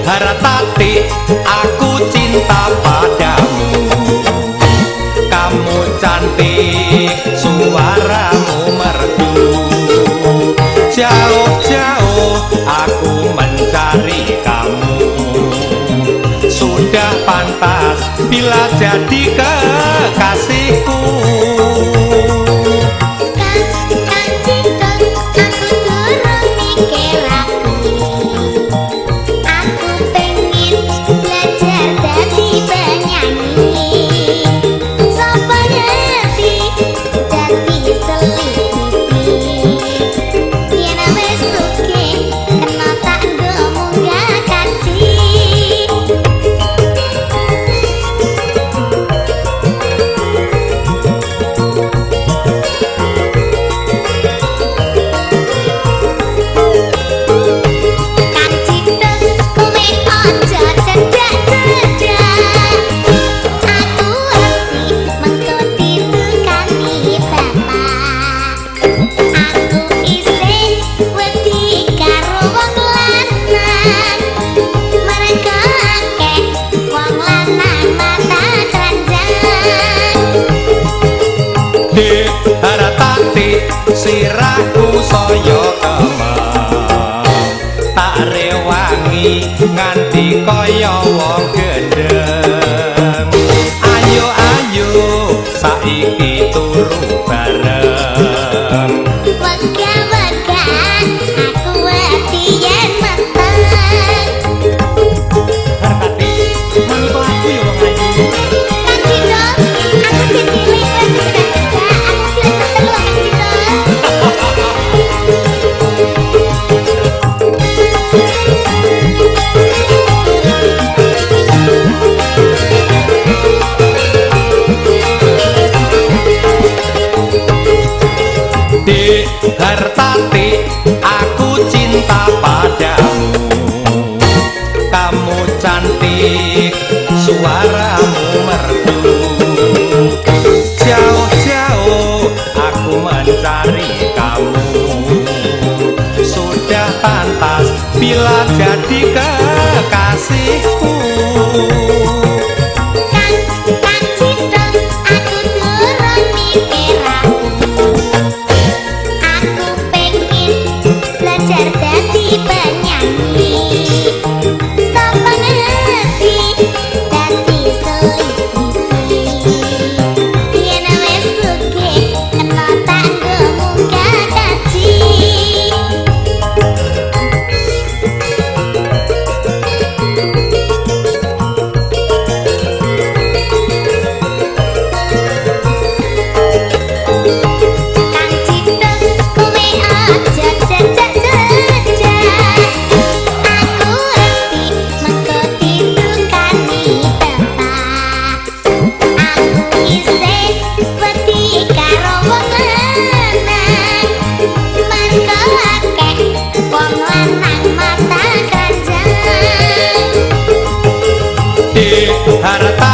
Haratati aku cinta padamu. Kamu cantik, suaramu merdu. Jauh-jauh aku mencari kamu. Sudah pantas bila jadi kekasihku. Haratati sirahku saya kemeng, tak rewangi nganti kaya wong gendeng. Ayo ayo saiki turu bareng. Wega-wega aku wedi yen meteng. Haratati manut aku ya wong ayu. Kang Cindro, aku cilik Haratati aku cinta padamu. Kamu cantik, suaramu merdu. Jauh-jauh aku mencari kamu. Sudah pantas bila jadi kekasihku. Kang Cindro, aku durung mikir belajar dadi penyanyi. Sapa ngerti dadi seliti. Yen wis sugih kena tanggomu kakaji. Kang Cindro, kowe aja jajak. Haratati